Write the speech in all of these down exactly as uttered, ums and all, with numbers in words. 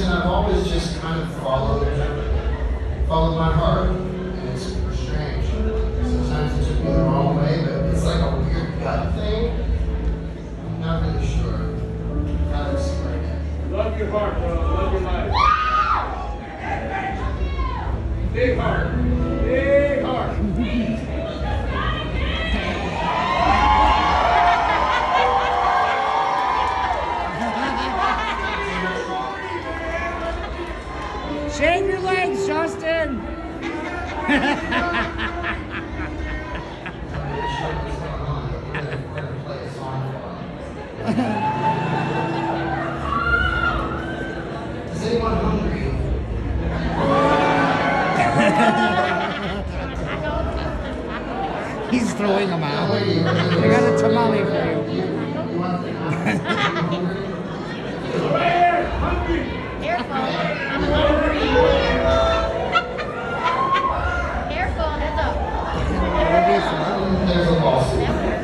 reason, I've always just kind of followed, followed my heart, and it's super strange. Sometimes it took me the wrong way, but it's like a weird gut thing. I'm not really sure how to explain it. Love your heart, bro. Love your life. Big heart. Big heart. Shave your legs, Justin! Is anyone hungry? He's throwing them out. I got a tamale for you. Right here, hungry. Careful. I'm hungry. Careful, heads up. There's a lawsuit.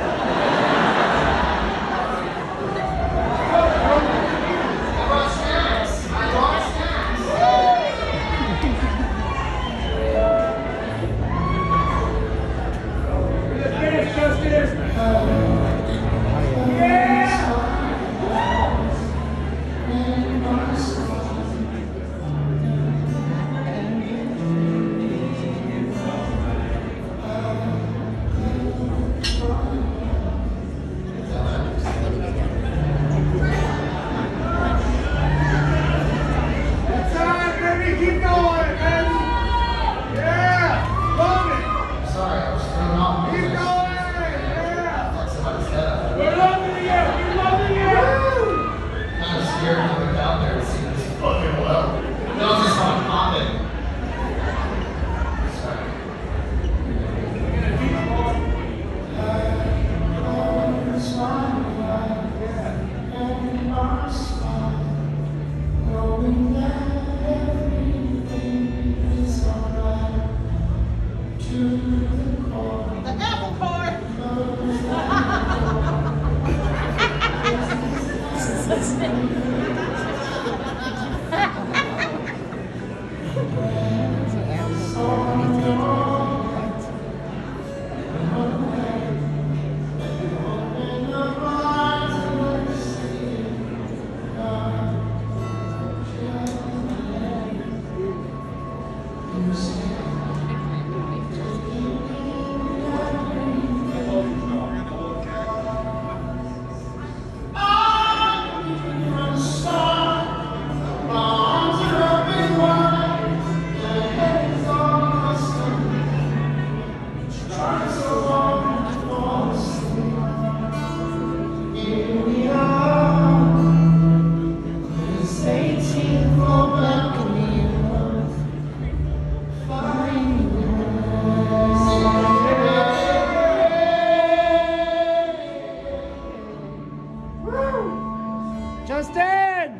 I brought snacks. I brought snacks. Finish, Justin. Yeah. Justin!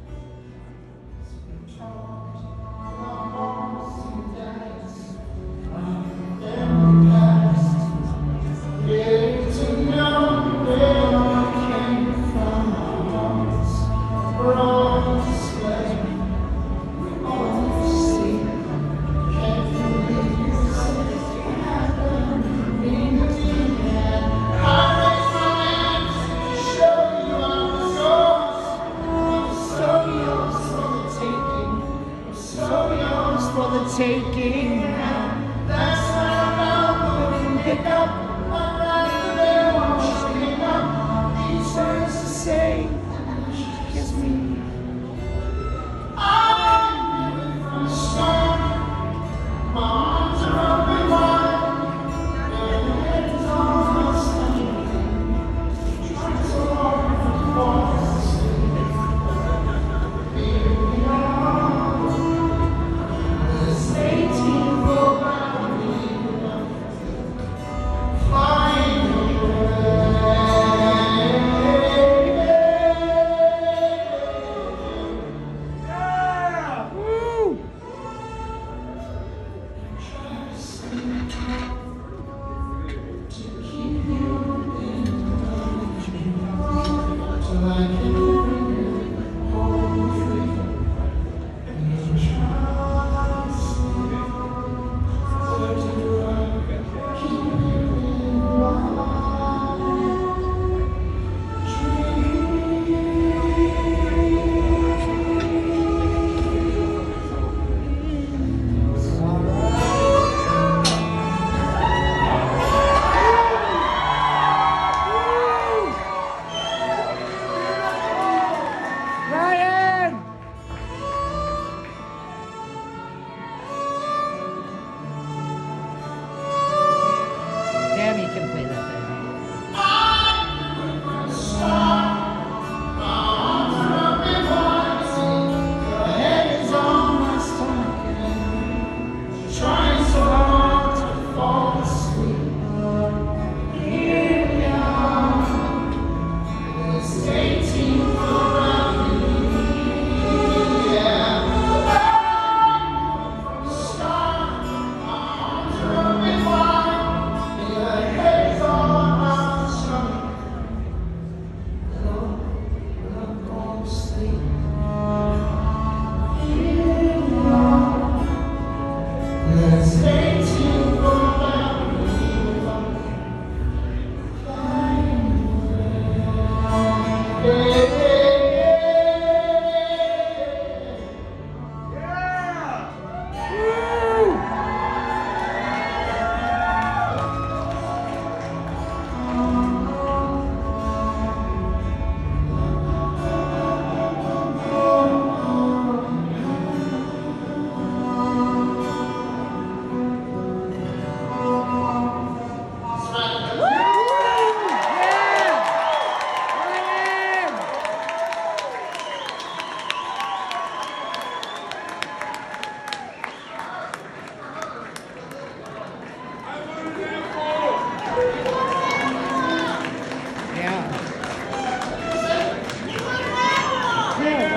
Taking that's how I'm pick up my right there washing up. He says to say, kiss me. I'm from the storm. My arms are open wide. My head is on my stomach. Trying so hard to fall asleep. Here we are. Flying away.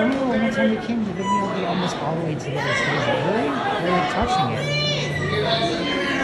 remember one time we came to video, we almost all the way to the other stage. Really? They're like touching it.